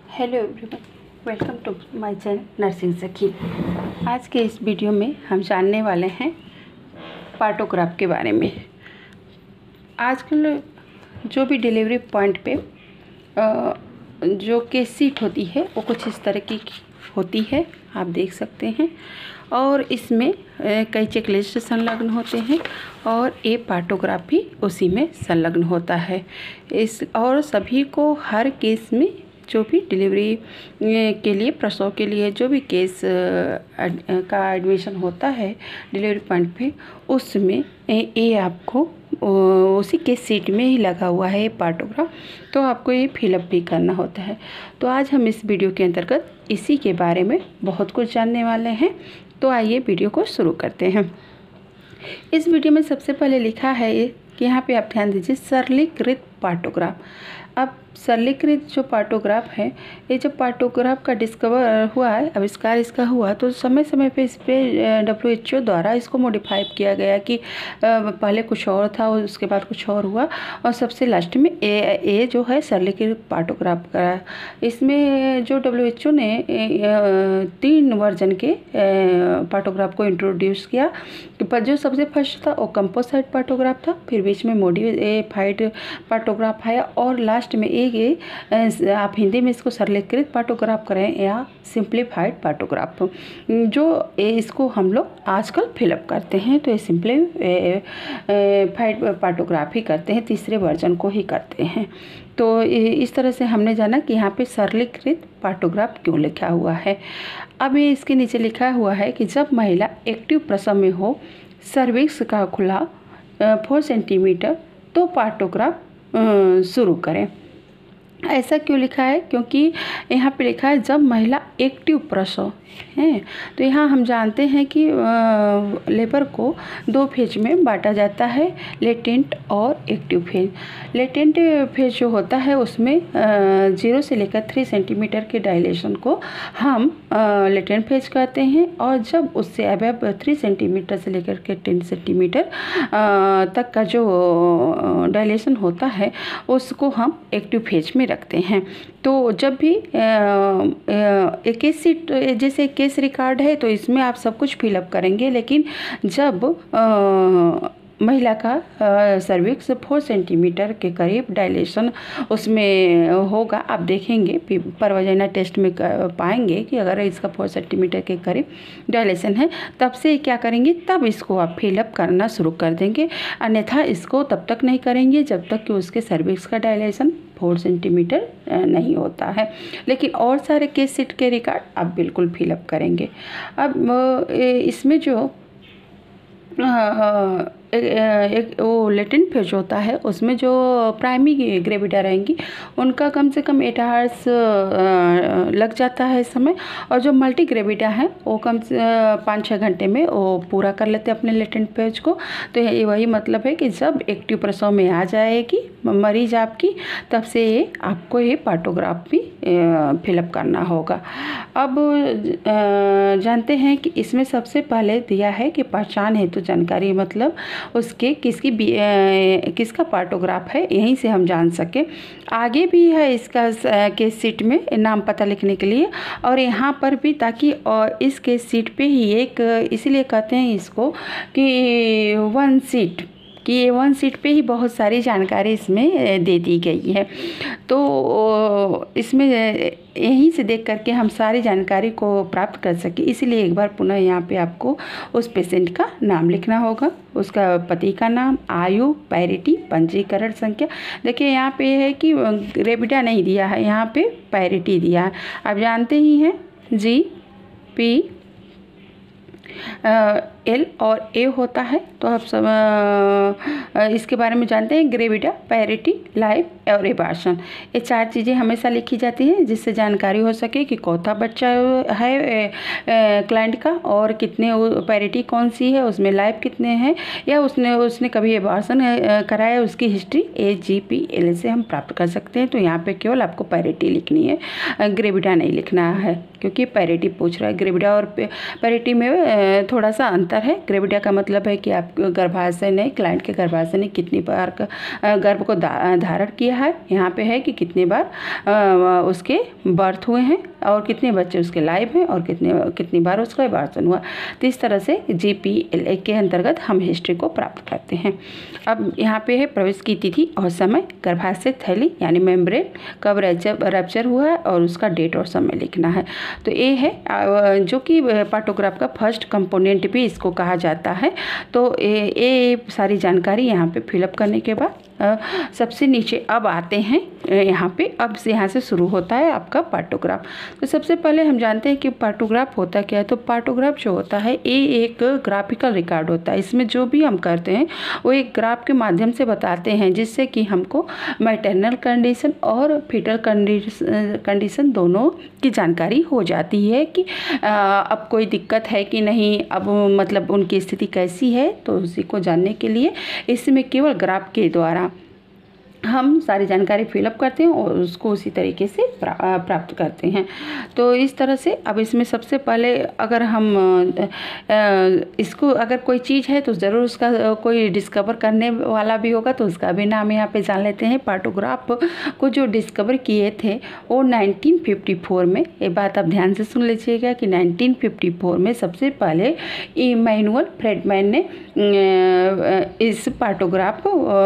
Hello everyone, welcome to my channel nursing Sakhi. आज के इस वीडियो में हम जानने वाले हैं पार्टोग्राफ के बारे में। आजकल जो भी डिलीवरी पॉइंट पे जो केस सीट होती है वो कुछ इस तरह की होती है, आप देख सकते हैं। और इसमें कई चेकलिस्ट संलग्न होते हैं और ये पार्टोग्राफ भी उसी में संलग्न होता है। और सभी को हर केस में जो भी डिलीवरी के लिए, प्रसव के लिए जो भी केस का एडमिशन होता है डिलीवरी पॉइंट पे, उसमें ये आपको उसी के सीट में ही लगा हुआ है ये पार्टोग्राफ। तो आपको ये फिलअप भी करना होता है। तो आज हम इस वीडियो के अंतर्गत इसी के बारे में बहुत कुछ जानने वाले हैं। तो आइए वीडियो को शुरू करते हैं। इस वीडियो में सबसे पहले लिखा है कि यहाँ पे आप ध्यान दीजिए, सरलीकृत पार्टोग्राफ। अब सरलीकृत जो पार्टोग्राफ है, ये जब पार्टोग्राफ का डिस्कवर हुआ है, आविष्कार इसका हुआ, तो समय समय पे इस पर WHO द्वारा इसको मॉडिफाई किया गया कि पहले कुछ और था और उसके बाद कुछ और हुआ, और सबसे लास्ट में ए जो है सरलीकृत पार्टोग्राफ का। इसमें जो WHO ने 3 वर्जन के पार्टोग्राफ को इंट्रोड्यूस किया। जो सबसे फर्स्ट था वो कंपोसाइट पार्टोग्राफ था, फिर बीच में मॉडिफाइड पार्टोग्राफ आया, और लास्ट में एक आप हिंदी में इसको सरलीकृत पार्टोग्राफ करें या सिंप्लीफाइड पार्टोग्राफ, जो इसको हम लोग आजकल फिलअप करते हैं। तो ये सिंप्लीफाइड पार्टोग्राफ ही करते हैं, तीसरे वर्जन को ही करते हैं। तो इस तरह से हमने जाना कि यहाँ पे सरलीकृत पार्टोग्राफ क्यों लिखा हुआ है। अब ये इसके नीचे लिखा हुआ है कि जब महिला एक्टिव प्रसव में हो, सर्विक्स का खुला 4 सेंटीमीटर, तो पार्टोग्राफ शुरू करें। ऐसा क्यों लिखा है? क्योंकि यहाँ पे लिखा है जब महिला एक्टिव प्रसव है। तो यहाँ हम जानते हैं कि लेबर को 2 फेज में बांटा जाता है, लेटेंट और एक्टिव फेज। लेटेंट फेज जो होता है उसमें 0 से लेकर 3 सेंटीमीटर के डायलेशन को हम लेटेंट फेज कहते हैं, और जब उससे अबव 3 सेंटीमीटर से लेकर के 10 सेंटीमीटर तक का जो डायलेशन होता है उसको हम एक्टिव फेज में रखते हैं। तो जब भी केस सीट जैसे केस रिकॉर्ड है तो इसमें आप सब कुछ फिलअप करेंगे, लेकिन जब महिला का सर्विक्स 4 सेंटीमीटर के करीब डायलेशन उसमें होगा, आप देखेंगे परवजाइना टेस्ट में पाएंगे कि अगर इसका 4 सेंटीमीटर के करीब डायलेशन है, तब से क्या करेंगे, तब इसको आप फिलअप करना शुरू कर देंगे। अन्यथा इसको तब तक नहीं करेंगे जब तक कि उसके सर्विक्स का डायलेशन 4 सेंटीमीटर नहीं होता है। लेकिन और सारे केस सीट के रिकॉर्ड आप बिल्कुल फिलअप करेंगे। अब इसमें जो एक वो लेटेंट फेज होता है, उसमें जो प्राइमरी ग्रेविडा रहेंगी उनका कम से कम 8 आवर्स लग जाता है इस समय, और जो मल्टी ग्रेविडा है वो कम से 5-6 घंटे में वो पूरा कर लेते हैं अपने लेटेंट फेज को। तो ये वही मतलब है कि जब एक्टिव प्रसव में आ जाएगी मरीज आपकी, तब से ये आपको ये पार्टोग्राफ भी फिलअप करना होगा। अब जानते हैं कि इसमें सबसे पहले दिया है कि पहचान हेतु जानकारी, मतलब उसके किसका पार्टोग्राफ है, यहीं से हम जान सके। आगे भी है इसका केस सीट में नाम पता लिखने के लिए, और यहाँ पर भी, ताकि और इस केस सीट पे ही एक, इसीलिए कहते हैं इसको कि 1 सीट, कि ये 1 सीट पे ही बहुत सारी जानकारी इसमें दे दी गई है। तो इसमें यहीं से देख करके हम सारी जानकारी को प्राप्त कर सके, इसलिए एक बार पुनः यहाँ पे आपको उस पेशेंट का नाम लिखना होगा, उसका पति का नाम, आयु, पैरिटी, पंजीकरण संख्या। देखिए यहाँ पे है कि ग्रेविडा नहीं दिया है, यहाँ पे पैरिटी दिया है। आप जानते ही हैं GP L और A होता है, तो आप सब इसके बारे में जानते हैं। ग्रेविडा, पैरिटी, लाइफ और एबार्शन, ये 4 चीज़ें हमेशा लिखी जाती हैं जिससे जानकारी हो सके कि कौथा बच्चा है क्लाइंट का, और कितने पैरिटी कौन सी है, उसमें लाइफ कितने हैं, या उसने कभी एबार्शन कराया, उसकी हिस्ट्री AGPL से हम प्राप्त कर सकते हैं। तो यहाँ पे केवल आपको पैरिटी लिखनी है, ग्रेविडा नहीं लिखना है, क्योंकि पैरिटी पूछ रहा है। ग्रेविडा और पैरिटी में थोड़ा सा अंतर है। ग्रेविडा का मतलब है कि आप गर्भाशय ने, क्लाइंट के गर्भाशय ने कितनी बार गर्भ को धारण किया है, यहाँ पे है कि कितने बार उसके बर्थ हुए हैं और कितने बच्चे उसके लाइव हैं और कितनी बार उसका एबॉर्शन हुआ। तो इस तरह से GPLA के अंतर्गत हम हिस्ट्री को प्राप्त करते हैं। अब यहाँ पे है प्रवेश की तिथि और समय, गर्भाशय थैली यानी मेम्ब्रेन कब रैप्चर हुआ है और उसका डेट और समय लिखना है। तो ये है जो कि पार्टोग्राफ का फर्स्ट कंपोनेंट भी इसको कहा जाता है। तो ये सारी जानकारी यहाँ पे फिलअप करने के बाद सबसे नीचे अब आते हैं यहाँ पे, अब से यहाँ से शुरू होता है आपका पार्टोग्राफ। तो सबसे पहले हम जानते हैं कि पार्टोग्राफ होता क्या है। तो पार्टोग्राफ जो होता है ये एक ग्राफिकल रिकॉर्ड होता है। इसमें जो भी हम करते हैं वो एक ग्राफ के माध्यम से बताते हैं, जिससे कि हमको मैटरनल कंडीशन और फीटल कंडीशन दोनों की जानकारी हो जाती है कि अब कोई दिक्कत है कि नहीं, अब मतलब उनकी स्थिति कैसी है। तो उसी को जानने के लिए इसमें केवल ग्राफ के द्वारा हम सारी जानकारी फिलअप करते हैं और उसको उसी तरीके से प्राप्त करते हैं। तो इस तरह से अब इसमें सबसे पहले अगर हम इसको अगर कोई चीज़ है तो ज़रूर उसका कोई डिस्कवर करने वाला भी होगा, तो उसका भी नाम यहाँ पे जान लेते हैं। पार्टोग्राफ को जो डिस्कवर किए थे वो 1954 में, ये बात आप ध्यान से सुन लीजिएगा कि 1954 में सबसे पहले इमैनुअल फ्रेडमैन ने इस पार्टोग्राफ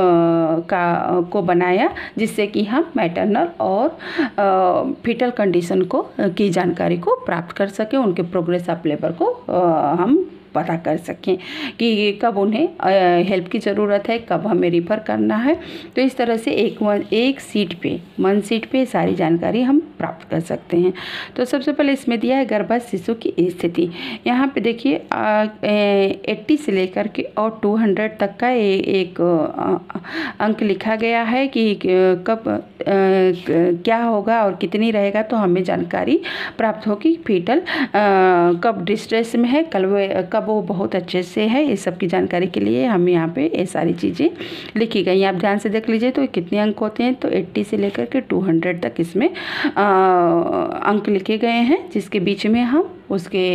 को बनाया, जिससे कि हम मैटरनल और फीटल कंडीशन को की जानकारी को प्राप्त कर सकें, उनके प्रोग्रेस ऑफ लेबर को हम पता कर सकें कि कब उन्हें हेल्प की ज़रूरत है, कब हमें रिफ़र करना है। तो इस तरह से एक सीट पे सारी जानकारी हम प्राप्त कर सकते हैं। तो सबसे पहले इसमें दिया है गर्भस्थ शिशु की स्थिति। यहाँ पे देखिए 80 से लेकर के और 200 तक का एक अंक लिखा गया है कि कब क्या होगा और कितनी रहेगा, तो हमें जानकारी प्राप्त होगी। फीटल कब डिस्ट्रेस में है, कब वो बहुत अच्छे से है, इस सब की जानकारी के लिए हम यहाँ पे ये सारी चीज़ें लिखी गई हैं। आप ध्यान से देख लीजिए तो कितने अंक होते हैं। तो 80 से लेकर के 200 तक इसमें अंक लिखे गए हैं, जिसके बीच में हम उसके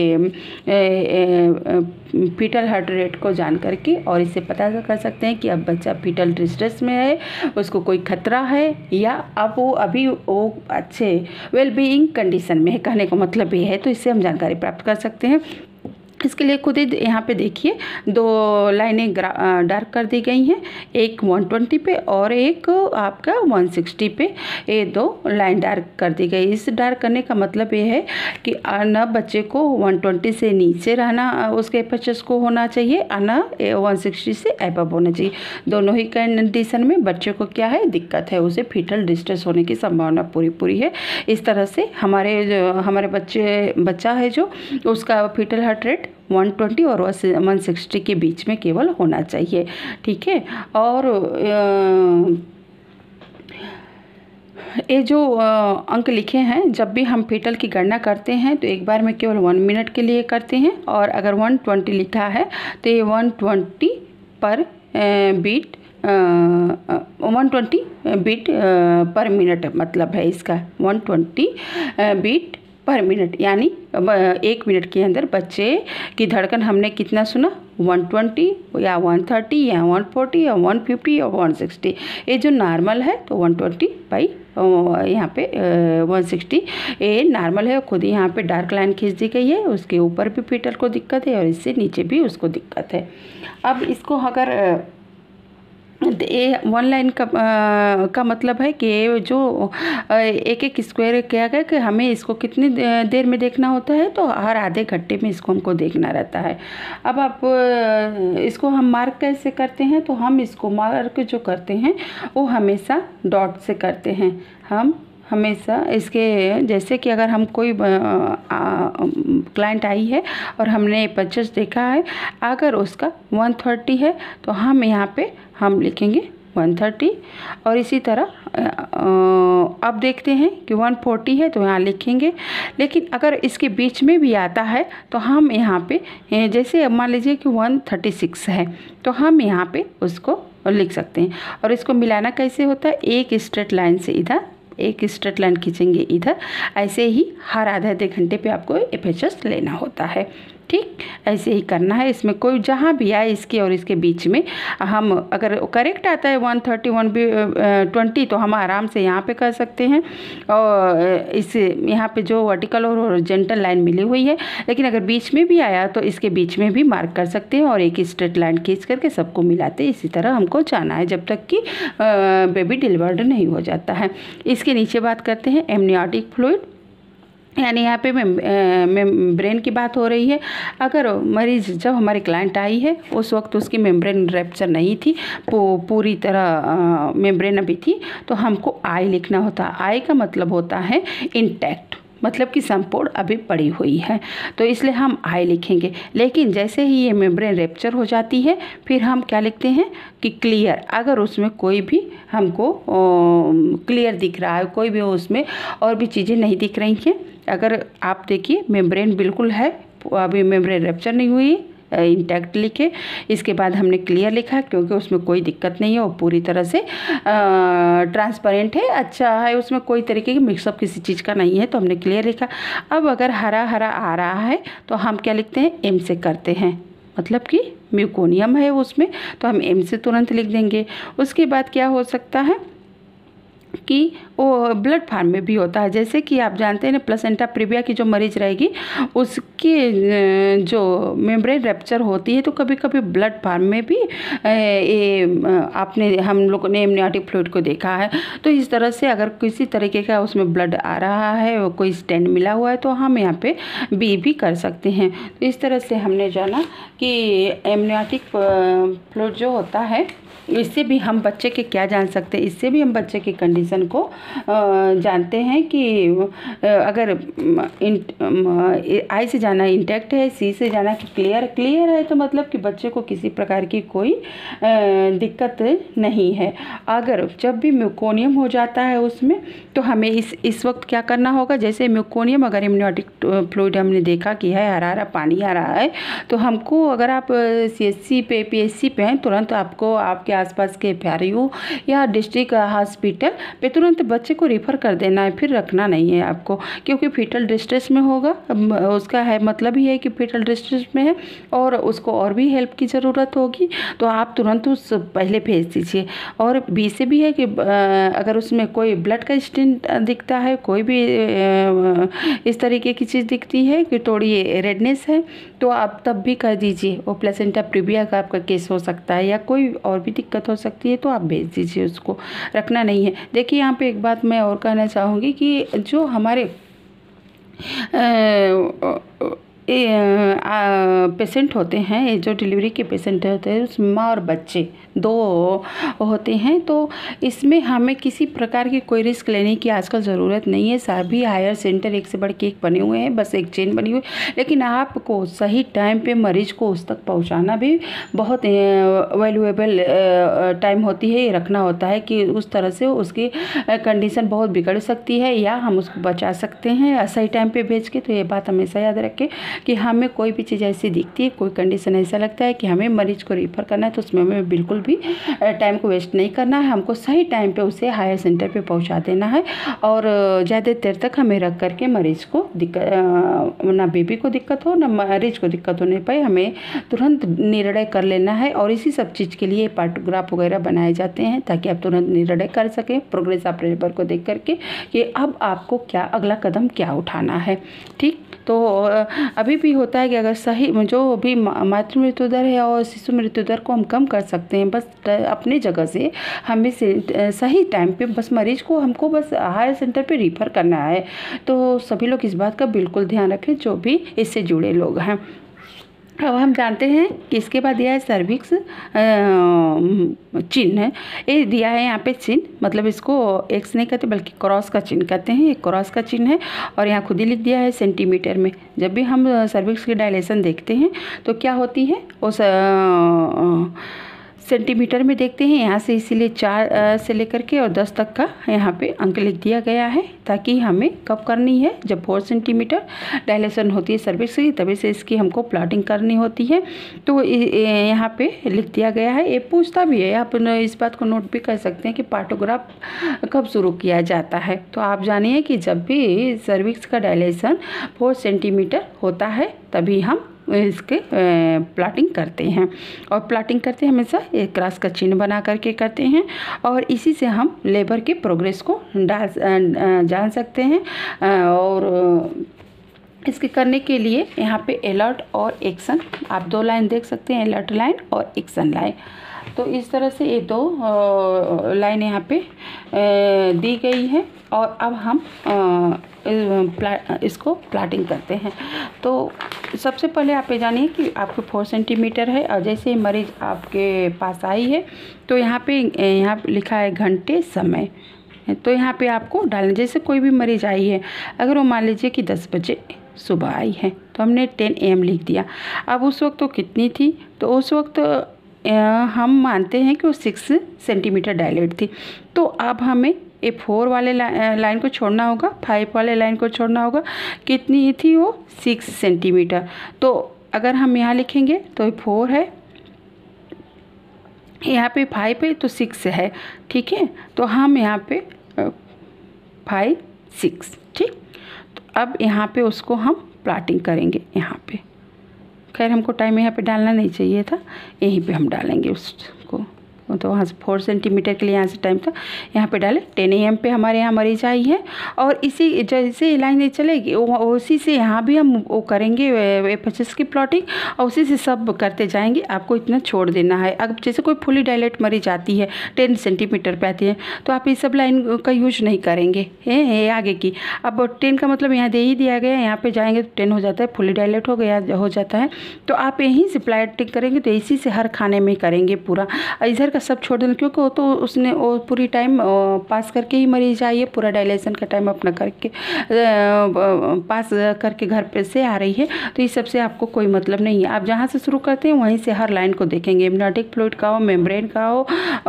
फीटल हार्ट रेट को जान करके और इससे पता कर सकते हैं कि अब बच्चा फीटल डिस्ट्रेस में है, उसको कोई खतरा है या अब वो अभी वो अच्छे वेल बीइंग कंडीशन में है, कहने का मतलब ये है। तो इससे हम जानकारी प्राप्त कर सकते हैं। इसके लिए खुद ही यहाँ पे देखिए 2 लाइनें डार्क कर दी गई हैं, एक 120 पे और एक आपका 160 पे, ये 2 लाइन डार्क कर दी गई। इस डार्क करने का मतलब ये है कि न बच्चे को 120 से नीचे रहना उसके FHS को होना चाहिए, न 160 से अबव होना चाहिए। दोनों ही कंडीशन में बच्चे को क्या है दिक्कत है, उसे फीटल डिस्ट्रेस होने की संभावना पूरी है। इस तरह से हमारे बच्चा है जो उसका फीटल हार्ट रेट 120 और 160 के बीच में केवल होना चाहिए, ठीक है। और ये जो अंक लिखे हैं, जब भी हम फीटल की गणना करते हैं तो एक बार में केवल 1 मिनट के लिए करते हैं, और अगर 120 लिखा है तो ये 120 पर बीट 120 बीट पर मिनट मतलब है इसका, 120 बीट पर मिनट, यानी 1 मिनट के अंदर बच्चे की धड़कन हमने कितना सुना, 120 या 130 या 140 या 150 या 160। ये जो नॉर्मल है तो 120 बाई यहाँ पे 160 ये नॉर्मल है। खुद ही यहाँ पे डार्क लाइन खींच दी गई है, उसके ऊपर भी फीटल को दिक्कत है और इससे नीचे भी उसको दिक्कत है। अब इसको अगर ये 1 लाइन का मतलब है कि जो एक स्क्वायर किया गया कि हमें इसको कितनी देर में देखना होता है, तो हर आधे घंटे में इसको हमको देखना रहता है। अब आप इसको हम मार्क कैसे करते हैं, तो हम इसको मार्क जो करते हैं वो हमेशा डॉट से करते हैं। हम हमेशा इसके जैसे कि अगर हम कोई क्लाइंट आई है और हमने परचेस देखा है, अगर उसका 130 है तो हम यहाँ पे हम लिखेंगे 130, और इसी तरह अब देखते हैं कि 140 है तो यहाँ लिखेंगे। लेकिन अगर इसके बीच में भी आता है तो हम यहाँ पे जैसे मान लीजिए कि 136 है तो हम यहाँ पे उसको लिख सकते हैं। और इसको मिलाना कैसे होता है, एक स्ट्रेट लाइन से इधर एक स्ट्रेट लाइन खींचेंगे इधर, ऐसे ही हर आधे घंटे पे आपको FHS लेना होता है, ठीक, ऐसे ही करना है। इसमें कोई जहाँ भी आए इसके और इसके बीच में हम अगर करेक्ट आता है 131 भी 20 तो हम आराम से यहाँ पे कर सकते हैं। और इस यहाँ पे जो वर्टिकल और हॉरिजॉन्टल लाइन मिली हुई है, लेकिन अगर बीच में भी आया तो इसके बीच में भी मार्क कर सकते हैं और एक स्ट्रेट लाइन खींच करके सबको मिलाते इसी तरह हमको जाना है जब तक कि बेबी डिलीवर्ड नहीं हो जाता है। इसके नीचे बात करते हैं एमनियोटिक फ्लूइड, यानी यहाँ पे मेम्ब्रेन की बात हो रही है। अगर मरीज़ जब हमारी क्लाइंट आई है उस वक्त उसकी मेम्ब्रेन रैप्चर नहीं थी, पूरी तरह मेम्ब्रेन अभी थी, तो हमको आई लिखना होता है। आई का मतलब होता है इंटैक्ट, मतलब कि संपूर्ण अभी पड़ी हुई है, तो इसलिए हम आई लिखेंगे। लेकिन जैसे ही ये मेम्ब्रेन रैप्चर हो जाती है फिर हम क्या लिखते हैं कि क्लियर। अगर उसमें कोई भी हमको क्लियर दिख रहा है, कोई भी उसमें और भी चीज़ें नहीं दिख रही हैं, अगर आप देखिए मेम्ब्रेन बिल्कुल है, अभी मेम्ब्रेन रैप्चर नहीं हुई, इंटैक्ट लिखे। इसके बाद हमने क्लियर लिखा क्योंकि उसमें कोई दिक्कत नहीं है, वो पूरी तरह से ट्रांसपेरेंट है, अच्छा है, उसमें कोई तरीके की मिक्सअप किसी चीज़ का नहीं है, तो हमने क्लियर लिखा। अब अगर हरा हरा आ रहा है तो हम क्या लिखते हैं, एम से करते हैं, मतलब कि म्यूकोनियम है उसमें, तो हम एम से तुरंत लिख देंगे। उसके बाद क्या हो सकता है कि वो ब्लड फार्म में भी होता है, जैसे कि आप जानते हैं ना प्लेसेंटा प्रीविया की जो मरीज रहेगी उसकी जो मेम्ब्रेन रैप्चर होती है तो कभी कभी ब्लड फार्म में भी हम लोगों ने एमनियोटिक फ्लूइड को देखा है। तो इस तरह से अगर किसी तरीके का उसमें ब्लड आ रहा है, कोई स्टेंट मिला हुआ है, तो हम यहाँ पे बी भी कर सकते हैं। तो इस तरह से हमने जाना कि एमनियोटिक फ्लूइड जो होता है इससे भी हम बच्चे के क्या जान सकते हैं, इससे भी हम बच्चे की कंडीशन को जानते हैं कि अगर आई से जाना इंटैक्ट है, सी से जाना कि क्लियर है, तो मतलब कि बच्चे को किसी प्रकार की कोई दिक्कत नहीं है। अगर जब भी म्यूकोनियम हो जाता है उसमें, तो हमें इस वक्त क्या करना होगा, जैसे म्यूकोनियम अगर एमनियोटिक फ्लूइड हमने देखा कि है हरा पानी आ रहा है, तो हमको अगर आप CSC पे PSC पे हैं तुरंत आपको आपके आसपास के FRU या डिस्ट्रिक्ट हॉस्पिटल पे तुरंत बच्चे को रेफ़र कर देना है, फिर रखना नहीं है आपको, क्योंकि फीटल डिस्ट्रेस में होगा। उसका है मतलब ही है कि फीटल डिस्ट्रेस में है और उसको और भी हेल्प की ज़रूरत होगी, तो आप तुरंत उस पहले भेज दीजिए। और बी से भी है कि अगर उसमें कोई ब्लड का स्टेंट दिखता है, कोई भी इस तरीके की चीज़ दिखती है कि थोड़ी रेडनेस है, तो आप तब भी कर दीजिए। वो प्लेसेंटा प्रीविया का आपका केस हो सकता है या कोई और भी दिक्कत हो सकती है, तो आप भेज दीजिए, उसको रखना नहीं है। देखिए यहाँ पे एक बात मैं और कहना चाहूँगी कि जो हमारे पेशेंट होते हैं, जो डिलीवरी के पेशेंट होते हैं, उसमें माँ और बच्चे दो होते हैं, तो इसमें हमें किसी प्रकार की कोई रिस्क लेने की आजकल ज़रूरत नहीं है। सभी हायर सेंटर एक से बढ़ के एक बने हुए हैं, बस एक चेन बनी हुई, लेकिन आपको सही टाइम पे मरीज को उस तक पहुंचाना भी बहुत वैल्यूएबल टाइम होती है, ये रखना होता है कि उस तरह से उसकी कंडीशन बहुत बिगड़ सकती है या हम उसको बचा सकते हैं सही टाइम पे भेज के। तो ये बात हमेशा याद रखें कि हमें कोई भी चीज़ ऐसी दिखती है, कोई कंडीशन ऐसा लगता है कि हमें मरीज को रेफ़र करना है, तो उसमें हमें बिल्कुल भी टाइम को वेस्ट नहीं करना है, हमको सही टाइम पे उसे हायर सेंटर पे पहुंचा देना है। और ज़्यादा देर तक हमें रख करके मरीज को दिक्कत, ना बेबी को दिक्कत हो ना मरीज को दिक्कत होने पाए, हमें तुरंत निर्णय कर लेना है। और इसी सब चीज़ के लिए पार्टोग्राफ वगैरह बनाए जाते हैं ताकि आप तुरंत निर्णय कर सकें प्रोग्रेस ऑफ लेबर को देख करके कि अब आपको क्या अगला कदम क्या उठाना है। ठीक, तो अभी भी होता है कि अगर सही जो भी मातृ मृत्यु दर है और शिशु मृत्यु दर को हम कम कर सकते हैं, बस अपनी जगह से हमें सही टाइम पे बस मरीज को हमको बस हायर सेंटर पे रेफ़र करना है। तो सभी लोग इस बात का बिल्कुल ध्यान रखें जो भी इससे जुड़े लोग हैं। अब हम जानते हैं कि इसके बाद दिया है सर्विक्स चिन्ह है, ये दिया है यहाँ पे चिन्ह, मतलब इसको एक्स नहीं कहते बल्कि क्रॉस का चिन्ह कहते हैं, एक क्रॉस का चिन्ह है। और यहाँ खुद ही लिख दिया है सेंटीमीटर में। जब भी हम सर्विक्स की डायलेशन देखते हैं तो क्या होती है, उस सेंटीमीटर में देखते हैं यहाँ से, इसीलिए 4 से लेकर के और 10 तक का यहाँ पे अंक लिख दिया गया है, ताकि हमें कब करनी है, जब 4 सेंटीमीटर डायलेशन होती है सर्विक्स की, तभी से इसकी हमको प्लॉटिंग करनी होती है। तो यहाँ पे लिख दिया गया है। ये पूछता भी है, आप इस बात को नोट भी कर सकते हैं कि पार्टोग्राफ कब शुरू किया जाता है। तो आप जानिए कि जब भी सर्विक्स का डायलेशन 4 सेंटीमीटर होता है तभी हम इसके प्लॉटिंग करते हैं। और प्लॉटिंग करते हमेशा एक क्रॉस का चिन्ह बना करके करते हैं और इसी से हम लेबर के प्रोग्रेस को जान सकते हैं। और इसके करने के लिए यहाँ पे अलर्ट और एक्शन आप दो लाइन देख सकते हैं, अलर्ट लाइन और एक्शन लाइन। तो इस तरह से ये दो लाइन यहाँ पे दी गई है और अब हम इसको प्लॉटिंग करते हैं। तो सबसे पहले आप ये जानिए कि आपको 4 सेंटीमीटर है और जैसे मरीज़ आपके पास आई है तो यहाँ पे लिखा है घंटे समय, तो यहाँ पे आपको डालना, जैसे कोई भी मरीज़ आई है, अगर वो मान लीजिए कि 10 बजे सुबह आई है तो हमने 10 AM लिख दिया। अब उस वक्त तो कितनी थी, तो उस वक्त हम मानते हैं कि वो 6 सेंटीमीटर डायलेट थी। तो अब हमें ये 4 वाले लाइन को छोड़ना होगा, 5 वाले लाइन को छोड़ना होगा। कितनी थी वो? 6 सेंटीमीटर। तो अगर हम यहाँ लिखेंगे तो ये 4 है, यहाँ पे 5 है तो 6 है, ठीक है। तो हम यहाँ पे 5 6, ठीक। तो अब यहाँ पे उसको हम प्लॉटिंग करेंगे। यहाँ पे खैर हमको टाइम यहाँ पे डालना नहीं चाहिए था, यहीं पे हम डालेंगे उसको। तो वहाँ से 4 सेंटीमीटर के लिए यहाँ से टाइम था, यहाँ पे डाले 10 AM पे हमारे यहाँ मरीज आई है। और इसी जैसे लाइन चलेगी उसी से यहाँ भी हम वो करेंगे FHS की प्लॉटिंग और उसी से सब करते जाएंगे। आपको इतना छोड़ देना है। अब जैसे कोई फुली डायलेट मरीज आती है 10 सेंटीमीटर पे आती है तो आप ये सब लाइन का यूज नहीं करेंगे है आगे की। अब 10 का मतलब यहाँ दे ही दिया गया है, यहाँ पे जाएंगे तो 10 हो जाता है, फुली डायलेट हो गया हो जाता है। तो आप यहीं से प्लॉटिंग करेंगे तो इसी से हर खाने में करेंगे पूरा। इधर सब छोड़ देना क्योंकि वो तो उसने वो पूरी टाइम पास करके ही मरीज आई है, पूरा डायलेशन का टाइम अपना करके पास करके घर पे से आ रही है। तो इस सब से आपको कोई मतलब नहीं है। आप जहाँ से शुरू करते हैं वहीं से हर लाइन को देखेंगे, एम्नियोटिक फ्लूइड का हो, मेम्ब्रेन का हो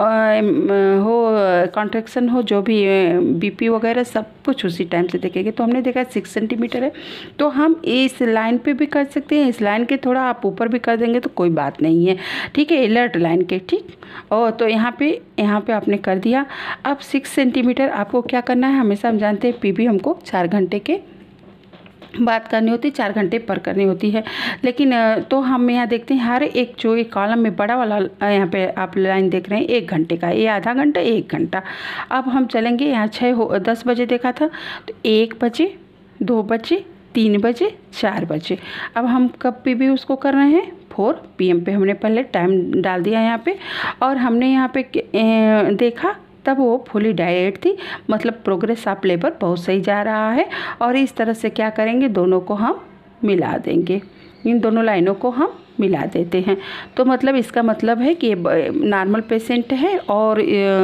कॉन्ट्रैक्शन हो, जो भी BP वगैरह सब कुछ उसी टाइम से देखेंगे। तो हमने देखा 6 सेंटीमीटर है, तो हम इस लाइन पे भी कर सकते हैं, इस लाइन के थोड़ा आप ऊपर भी कर देंगे तो कोई बात नहीं है, ठीक है, अलर्ट लाइन के, ठीक। और तो यहाँ पे आपने कर दिया। अब 6 सेंटीमीटर आपको क्या करना है, हमेशा हम जानते हैं PB हमको 4 घंटे के बात करनी होती है, 4 घंटे पर करनी होती है। लेकिन तो हम यहाँ देखते हैं हर एक जो एक कॉलम में बड़ा वाला यहाँ पे आप लाइन देख रहे हैं 1 घंटे का, ये आधा घंटा 1 घंटा। अब हम चलेंगे यहाँ 10 बजे देखा था तो 1 बजे 2 बजे 3 बजे 4 बजे। अब हम कब पे भी उसको कर रहे हैं 4 PM पे हमने पहले टाइम डाल दिया यहाँ पे। और हमने यहाँ पे देखा तब वो फुली डायलेट थी, मतलब प्रोग्रेस ऑफ लेबर बहुत सही जा रहा है। और इस तरह से क्या करेंगे, दोनों को हम मिला देंगे, इन दोनों लाइनों को हम मिला देते हैं। तो मतलब इसका मतलब है कि नॉर्मल पेशेंट है और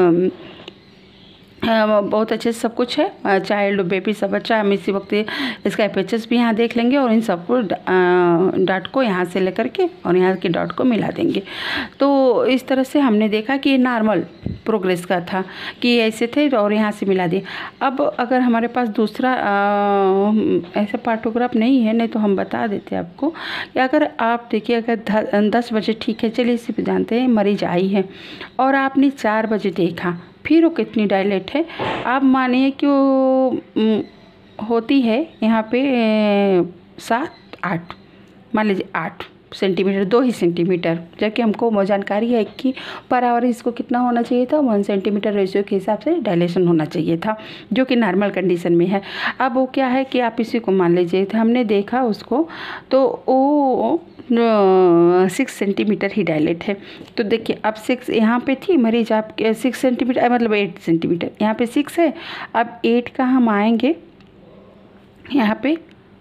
बहुत अच्छे से सब कुछ है, चाइल्ड बेबी सब अच्छा। हम इसी वक्त इसका FHS भी यहाँ देख लेंगे और इन सबको डॉट को यहाँ से लेकर के और यहाँ के डॉट को मिला देंगे। तो इस तरह से हमने देखा कि ये नॉर्मल प्रोग्रेस का था कि ऐसे थे और यहाँ से मिला दिए। अब अगर हमारे पास दूसरा ऐसा पार्टोग्राफ नहीं है, नहीं तो हम बता देते आपको कि अगर आप देखिए अगर 10 बजे, ठीक है चलिए इसी पे जानते हैं, मरीज आई है और आपने 4 बजे देखा, फिर वो कितनी डायलेट है। आप मानिए कि वो होती है यहाँ पे 7 8, मान लीजिए 8 सेंटीमीटर, 2 ही सेंटीमीटर, जबकि हमको जानकारी है कि पर आवर इसको कितना होना चाहिए था, 1 सेंटीमीटर रेशियो के हिसाब से डायलेशन होना चाहिए था, जो कि नॉर्मल कंडीशन में है। अब वो क्या है कि आप इसी को मान लीजिए, हमने देखा उसको तो वो 6 सेंटीमीटर ही डायलेट है। तो देखिए अब 6 यहाँ पे थी मरीज आप 6 सेंटीमीटर मतलब 8 सेंटीमीटर, यहाँ पे 6 है। अब 8 का हम आएंगे यहाँ पे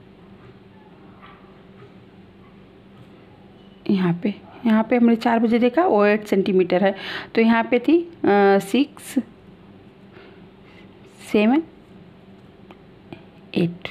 हमने 4 बजे देखा वो 8 सेंटीमीटर है। तो यहाँ पे थी 6 7 8।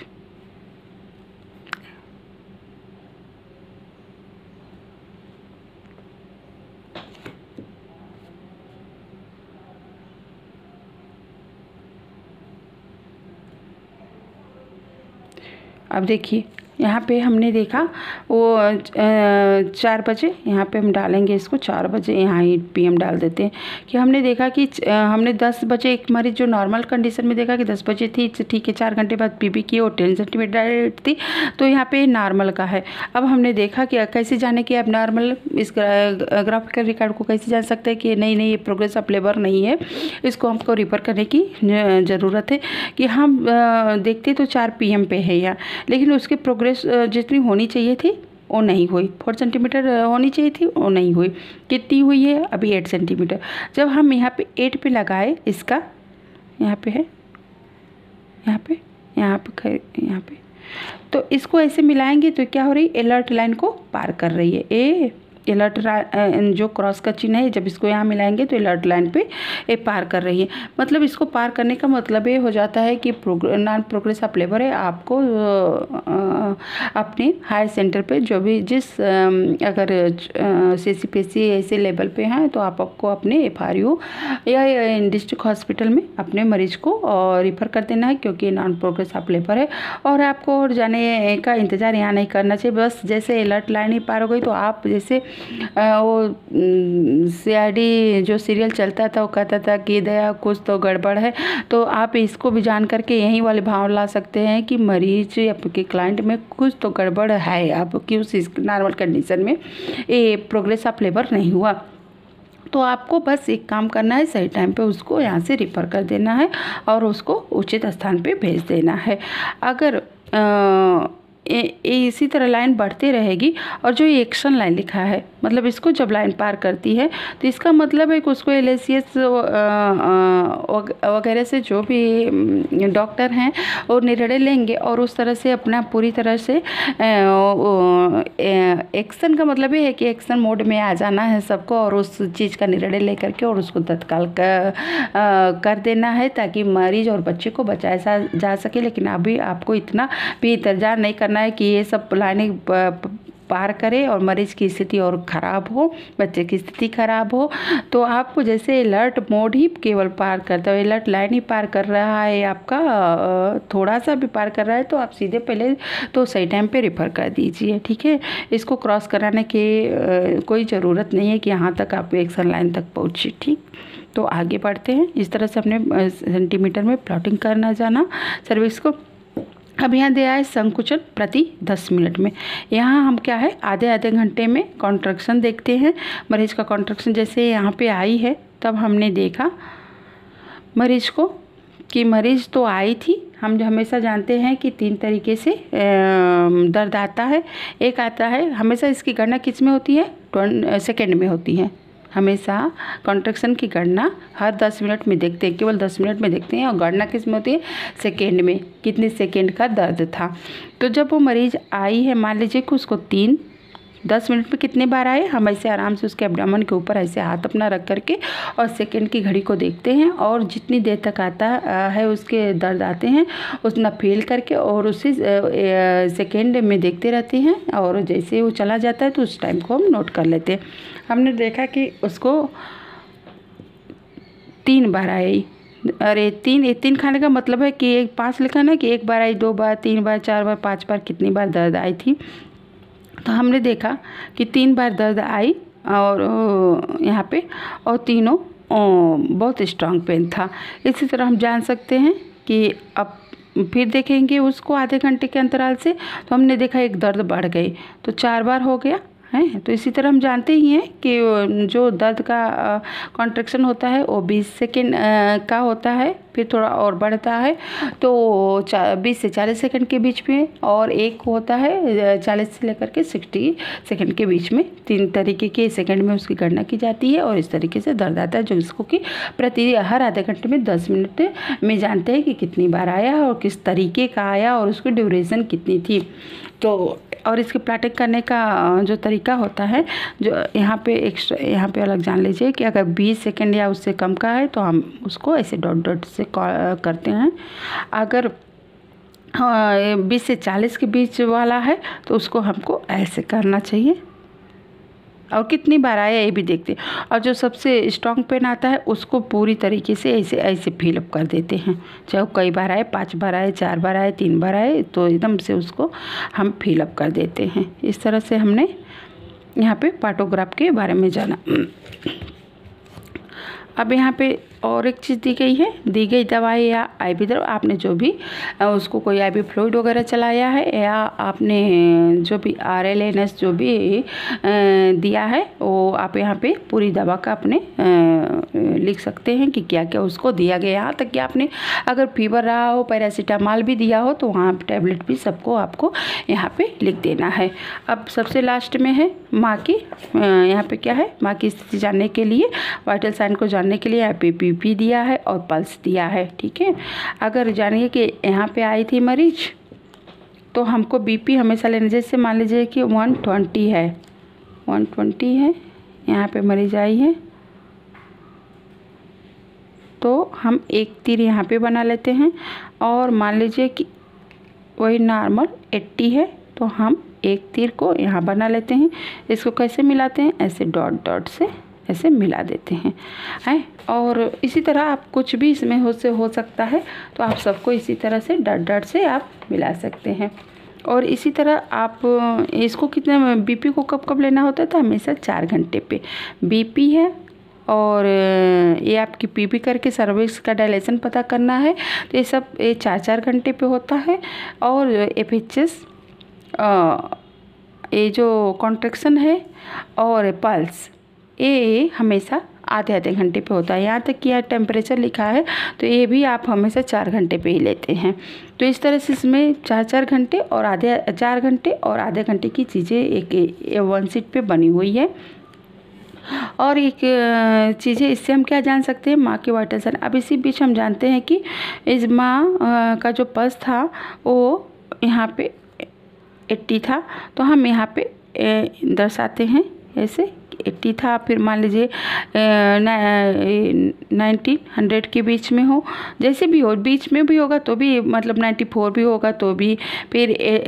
अब देखिए यहाँ पे हमने देखा वो 4 बजे यहाँ पे हम डालेंगे इसको, 4 बजे यहाँ 8 PM डाल देते हैं कि हमने देखा कि हमने 10 बजे एक मरीज जो नॉर्मल कंडीशन में देखा कि 10 बजे थी, ठीक है, 4 घंटे बाद पीपी की और 10 सेंटीमीटर डायरेक्ट थी, तो यहाँ पे नॉर्मल का है। अब हमने देखा कि कैसे जाने कि अब नॉर्मल, इस ग्राफिकल रिकॉर्ड को कैसे जान सकते हैं कि नहीं ये प्रोग्रेस ऑफ लेबर नहीं है, इसको हमको रिफर करने की ज़रूरत है कि हम देखते तो 4 PM पे है यहाँ, लेकिन उसके प्रोग्रेस जितनी होनी चाहिए थी वो नहीं हुई। 4 सेंटीमीटर होनी चाहिए थी वो नहीं हुई। कितनी हुई है? अभी 8 सेंटीमीटर। जब हम यहाँ पे 8 पे लगाए, इसका यहाँ पे है, यहाँ पे तो इसको ऐसे मिलाएंगे तो क्या हो रही है? अलर्ट लाइन को पार कर रही है। ए अलर्ट जो क्रॉस का चिन्ह है, जब इसको यहाँ मिलाएंगे तो अलर्ट लाइन पे ये पार कर रही है। मतलब इसको पार करने का मतलब ये हो जाता है कि नॉन प्रोग्रेस ऑफ लेबर है। आपको अपने हायर सेंटर पे जो भी अगर CCPC ऐसे लेवल पे हैं तो आपको अपने FRU या डिस्ट्रिक्ट हॉस्पिटल में अपने मरीज को रिफ़र कर देना है, क्योंकि नॉन प्रोग्रेस ऑफ लेबर है। और आपको और जाने का इंतज़ार यहाँ नहीं करना चाहिए। बस जैसे अलर्ट लाइन ही पार हो गई तो आप जैसे वो CID जो सीरियल चलता था वो कहता था कि दया कुछ तो गड़बड़ है, तो आप इसको भी जान करके यही वाले भाव ला सकते हैं कि मरीज आपके क्लाइंट में कुछ तो गड़बड़ है, आपकी उस नॉर्मल कंडीशन में ये प्रोग्रेस ऑफ लेबर नहीं हुआ। तो आपको बस एक काम करना है, सही टाइम पे उसको यहाँ से रिफ़र कर देना है और उसको उचित स्थान पे भेज देना है। अगर इसी तरह लाइन बढ़ती रहेगी और जो ये एक्शन लाइन लिखा है, मतलब इसको जब लाइन पार करती है तो इसका मतलब है कि उसको LACS वगैरह से जो भी डॉक्टर हैं वो निर्णय लेंगे और उस तरह से अपना पूरी तरह से एक्शन का मतलब ये है कि एक्शन मोड में आ जाना है सबको और उस चीज़ का निर्णय लेकर के और उसको तत्काल कर देना है ताकि मरीज और बच्चे को बचाया जा सके। लेकिन अभी आपको इतना भी इंतजार नहीं करना है कि ये सब लाइनें पार करे और मरीज की स्थिति और ख़राब हो, बच्चे की स्थिति ख़राब हो। तो आपको जैसे अलर्ट मोड ही केवल पार करता है, अलर्ट लाइन ही पार कर रहा है आपका, थोड़ा सा भी पार कर रहा है तो आप सीधे पहले तो सही टाइम पे रिफ़र कर दीजिए, ठीक है। इसको क्रॉस कराने की कोई ज़रूरत नहीं है कि यहाँ तक आप एक्शन लाइन तक पहुँचे, ठीक। तो आगे बढ़ते हैं। इस तरह से अपने सेंटीमीटर में प्लॉटिंग करना जाना सर्विस को। अब यहाँ दिया है संकुचन प्रति 10 मिनट में। यहाँ हम क्या है आधे घंटे में कॉन्ट्रैक्शन देखते हैं। मरीज का कॉन्ट्रैक्शन जैसे यहाँ पे आई है तब हमने देखा मरीज को कि मरीज तो आई थी। हम जो हमेशा जानते हैं कि 3 तरीके से दर्द आता है। एक आता है, हमेशा इसकी गणना किस में होती है? सेकेंड में होती है। हमेशा कॉन्ट्रैक्शन की गणना हर 10 मिनट में देखते हैं, केवल 10 मिनट में देखते हैं और गणना किस में होती है? सेकेंड में, कितने सेकेंड का दर्द था। तो जब वो मरीज आई है, मान लीजिए कि उसको 10 मिनट में कितने बार आए, हम ऐसे आराम से उसके एब्डोमेन के ऊपर ऐसे हाथ अपना रख करके और सेकंड की घड़ी को देखते हैं और जितनी देर तक आता है उसके दर्द आते हैं उतना फील करके और उसी सेकंड में देखते रहते हैं और जैसे वो चला जाता है तो उस टाइम को हम नोट कर लेते हैं। हमने देखा कि उसको 3 बार आई। अरे 3 खाने का मतलब है कि 5 लिखा ना कि 1 बार आई, 2 बार, 3 बार, 4 बार, 5 बार, कितनी बार दर्द आई थी। तो हमने देखा कि 3 बार दर्द आई और यहाँ पे और तीनों बहुत स्ट्रांग पेन था। इसी तरह हम जान सकते हैं कि अब फिर देखेंगे उसको आधे घंटे के अंतराल से, तो हमने देखा एक दर्द बढ़ गई तो 4 बार हो गया है। तो इसी तरह हम जानते ही हैं कि जो दर्द का कॉन्ट्रैक्शन होता है वो 20 सेकेंड का होता है, फिर थोड़ा और बढ़ता है तो 20 से 40 सेकंड के बीच में, और एक होता है 40 से लेकर के 60 सेकंड के बीच में। 3 तरीके के सेकंड में उसकी गणना की जाती है और इस तरीके से दर्द आता है जो इसको कि प्रति हर आधे घंटे में 10 मिनट में जानते हैं कि कितनी बार आया और किस तरीके का आया और उसकी ड्यूरेशन कितनी थी। तो और इसके प्लॉटिंग करने का जो तरीका होता है, जो यहाँ पे एक्स्ट्रा यहाँ पे अलग जान लीजिए कि अगर 20 सेकंड या उससे कम का है तो हम उसको ऐसे डॉट डॉट से करते हैं। अगर 20 से 40 के बीच वाला है तो उसको हमको ऐसे करना चाहिए। और कितनी बार आया ये भी देखते हैं। और जो सबसे स्ट्रॉन्ग पेन आता है उसको पूरी तरीके से ऐसे ऐसे फिलअप कर देते हैं, चाहे वो कई बार आए, 5 बार आए, 4 बार आए, 3 बार आए, तो एकदम से उसको हम फिलअप कर देते हैं। इस तरह से हमने यहाँ पे पार्टोग्राफ के बारे में जाना। अब यहाँ पे और एक चीज़ दी गई दवाई या आईवी दवा, आपने जो भी उसको कोई आईवी फ्लूइड वगैरह चलाया है या आपने जो भी RLNS जो भी दिया है वो आप यहाँ पे पूरी दवा का अपने लिख सकते हैं कि क्या क्या उसको दिया गया। यहाँ तक कि आपने अगर फीवर रहा हो, पैरासीटामॉल भी दिया हो, तो वहाँ टैबलेट भी सबको आपको यहाँ पे लिख देना है। अब सबसे लास्ट में है माँ की, यहाँ पे क्या है, माँ की स्थिति जानने के लिए, वाइटल साइन को जानने के लिए यहाँ पे BP दिया है और पल्स दिया है। ठीक है, अगर जानिए कि यहाँ पे आई थी मरीज तो हमको BP हमेशा लेना, जैसे मान लीजिए कि 120 है, 120 है, यहाँ पे मरीज आई है, तो हम एक तीर यहाँ पे बना लेते हैं। और मान लीजिए कि वही नॉर्मल 80 है तो हम एक तीर को यहाँ बना लेते हैं। इसको कैसे मिलाते हैं, ऐसे डॉट डॉट से ऐसे मिला देते हैं, और इसी तरह आप कुछ भी इसमें हो सकता है, तो आप सबको इसी तरह से डॉट डॉट से आप मिला सकते हैं। और इसी तरह आप इसको कितने BP को कब कब लेना होता है, तो हमेशा 4 घंटे पे BP है। और ये आपकी PP करके सर्विक्स का डायलेशन पता करना है, तो ये सब 4-4 घंटे पे होता है। और FHS ये जो कॉन्ट्रैक्शन है और पल्स, ये हमेशा आधे घंटे पे होता है। यहाँ तक कि यहाँ टेम्परेचर लिखा है तो ये भी आप हमेशा 4 घंटे पे ही लेते हैं। तो इस तरह से इसमें 4-4 घंटे और 4 घंटे और आधे घंटे की चीज़ें एक 1 शीट पे बनी हुई है। और एक चीज़ें इससे हम क्या जान सकते हैं, माँ के वाइटल साइन। अब इसी बीच हम जानते हैं कि इस माँ का जो पल्स था वो यहाँ पे 80 था, तो हम यहाँ पे दर्शाते हैं ऐसे 80 था। फिर मान लीजिए 1900 के बीच में हो, जैसे भी हो, बीच में भी होगा तो भी, मतलब 94 भी होगा तो भी, फिर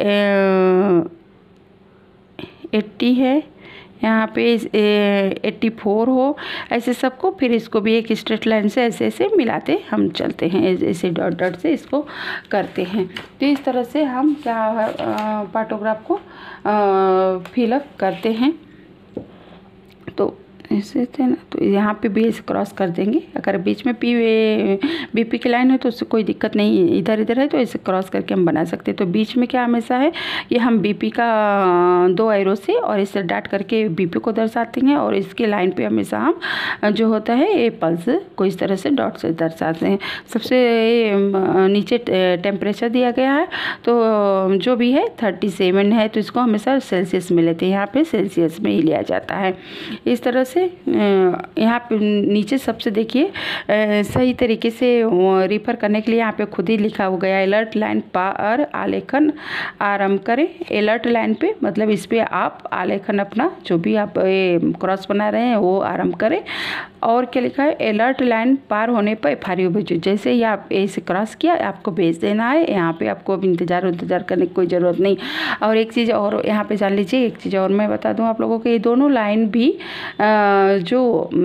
80 है, यहाँ पे 84 हो, ऐसे सबको फिर इसको भी एक स्ट्रेट लाइन से ऐसे ऐसे मिलाते हम चलते हैं, ऐसे डॉट डॉट से इसको करते हैं। तो इस तरह से हम क्या पार्टोग्राफ को फिलअप करते हैं। तो ऐसे थे ना, तो यहाँ पे भी ऐसे क्रॉस कर देंगे। अगर बीच में BP की लाइन है तो उससे कोई दिक्कत नहीं, इधर इधर है तो ऐसे क्रॉस करके हम बना सकते हैं। तो बीच में क्या हमेशा है कि हम BP का 2 एरो से और इससे डॉट करके BP को दर्शाते हैं, और इसके लाइन पे हमेशा हम जो होता है ये पल्स को इस तरह से डॉट से दर्शाते हैं। सबसे नीचे टेम्परेचर दिया गया है, तो जो भी है 37 है, तो इसको हमेशा सेल्सियस में लेते हैं, यहाँ पे सेल्सियस में ही लिया जाता है। इस तरह से यहाँ पे नीचे सबसे देखिए सही तरीके से रिफ़र करने के लिए यहाँ पे खुद ही लिखा हो गया, अलर्ट लाइन पर आलेखन आरंभ करें। अलर्ट लाइन पे मतलब इस पे आप आलेखन अपना जो भी आप क्रॉस बना रहे हैं वो आरंभ करें। और क्या लिखा है, अलर्ट लाइन पार होने पर FRU भेजो। जैसे ही आप ऐसे क्रॉस किया आपको भेज देना है, यहाँ पे आपको अब इंतज़ार करने की कोई ज़रूरत नहीं। और एक चीज़ और यहाँ पे जान लीजिए, एक चीज़ और मैं बता दूँ आप लोगों को, ये दोनों लाइन भी जो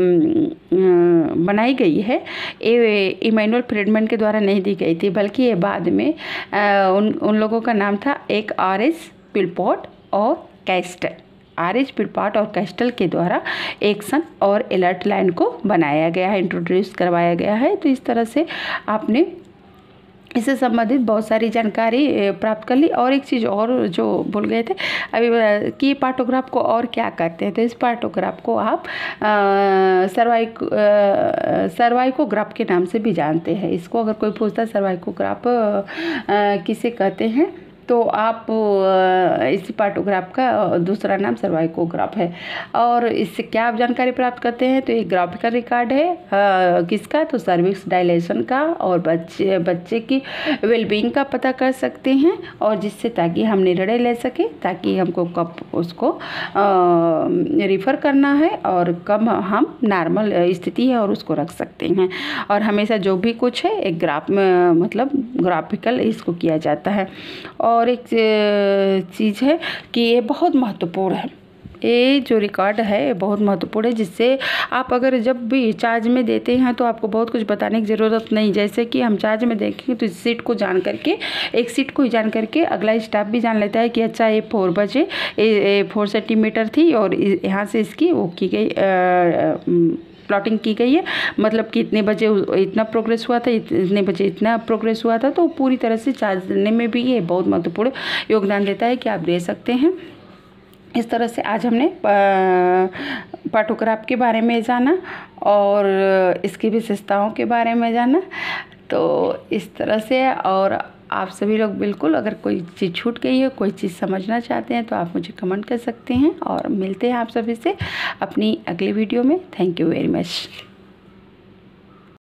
बनाई गई है ये इमैनुअल फ्रीडमैन के द्वारा नहीं दी गई थी, बल्कि ये बाद में उन लोगों का नाम था, एक RS पिलपॉट और कैस्टल, RS पिलपॉट और कैस्टल के द्वारा एक्शन और अलर्ट लाइन को बनाया गया है, इंट्रोड्यूस करवाया गया है। तो इस तरह से आपने इससे संबंधित बहुत सारी जानकारी प्राप्त कर ली। और एक चीज़ और जो भूल गए थे अभी कि पार्टोग्राफ को और क्या करते हैं, तो इस पार्टोग्राफ को आप सर्वाइकोग्राफ के नाम से भी जानते हैं। इसको अगर कोई पूछता है सर्वाइकोग्राफ किसे कहते हैं, तो आप इस पार्टोग्राफ का दूसरा नाम सर्वाइकोग्राफ है। और इससे क्या आप जानकारी प्राप्त करते हैं, तो एक ग्राफिकल रिकॉर्ड है किसका, तो सर्विक्स डायलेशन का, और बच्चे की वेलबींग का पता कर सकते हैं, और जिससे ताकि हम निर्णय ले सकें, ताकि हमको कब उसको रिफ़र करना है और कब हम नॉर्मल स्थिति है और उसको रख सकते हैं। और हमेशा जो भी कुछ है एक ग्राफ में, मतलब ग्राफिकल इसको किया जाता है। और एक चीज़ है कि ये बहुत महत्वपूर्ण है, ये जो रिकॉर्ड है बहुत महत्वपूर्ण है, जिससे आप अगर जब भी चार्ज में देते हैं तो आपको बहुत कुछ बताने की ज़रूरत नहीं। जैसे कि हम चार्ज में देखेंगे तो इस सीट को जान करके, एक सीट को ही जान करके अगला स्टाफ भी जान लेता है कि अच्छा ये 4 बजे 4 सेंटीमीटर थी और यहाँ से इसकी वो की गई प्लॉटिंग की गई है, मतलब कि इतने बजे इतना प्रोग्रेस हुआ था, इतने बजे इतना प्रोग्रेस हुआ था। तो पूरी तरह से चार्ज देने में भी ये बहुत महत्वपूर्ण योगदान देता है कि आप दे सकते हैं। इस तरह से आज हमने पाटोग्राफ के बारे में जाना और इसकी विशेषताओं के बारे में जाना। तो इस तरह से, और आप सभी लोग बिल्कुल अगर कोई चीज़ छूट गई है, कोई चीज़ समझना चाहते हैं तो आप मुझे कमेंट कर सकते हैं। और मिलते हैं आप सभी से अपनी अगली वीडियो में। Thank you very much.